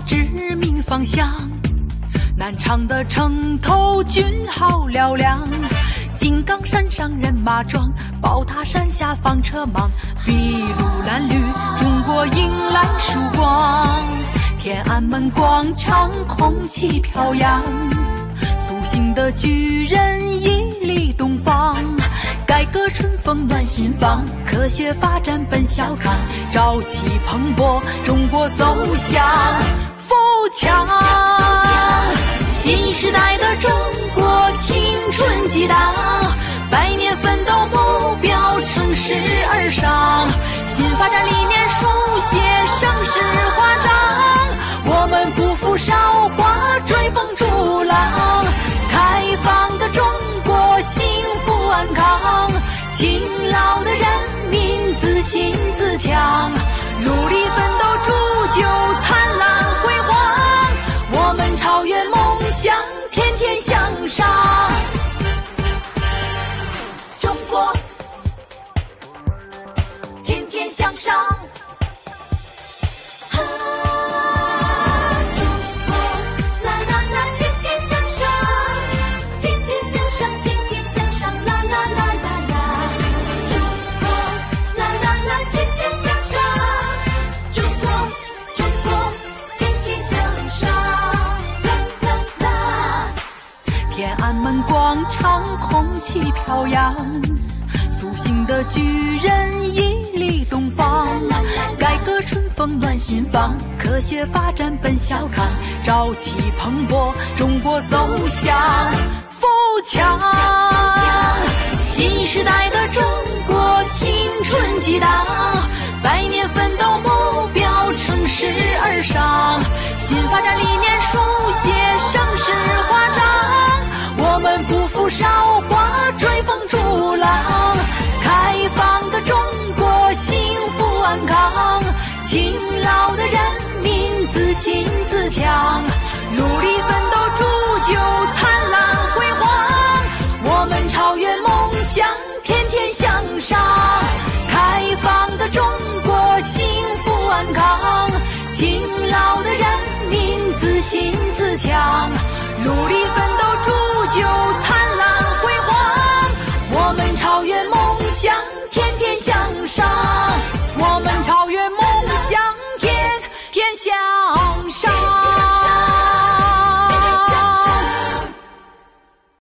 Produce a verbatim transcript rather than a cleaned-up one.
指明方向。南昌的城头军号嘹亮，金刚山上人马壮，宝塔山下房车忙。筚路蓝缕，中国迎来曙光。天安门广场空气飘扬，苏醒的巨人屹立东方。改革春风暖心房，科学发展奔小康，朝气蓬勃，中国走向富强。新时代的中国青春激荡，百年奋斗目标乘势而上。新发展理念书写盛世华章，我们不负韶华，追风逐浪。开放的中国幸福安康，勤劳的人民自信自强，努力奋斗铸就灿烂辉煌。我们超越梦想，天天向上。中国天天向上。天安门广场空气飘扬，苏醒的巨人屹立东方。改革春风暖心房，科学发展奔小康，朝气蓬勃，中国走向富强。新时代的中国青春激荡，百年奋斗目标乘势而上。新发展理念书写盛世华章，我们不负韶华，追风逐浪。开放的中国幸福安康，勤劳的人民自信自强，努力奋斗铸就灿烂辉煌。我们超越梦想，天天向上。开放的中国幸福安康，勤劳的人民自信自强，努力奋斗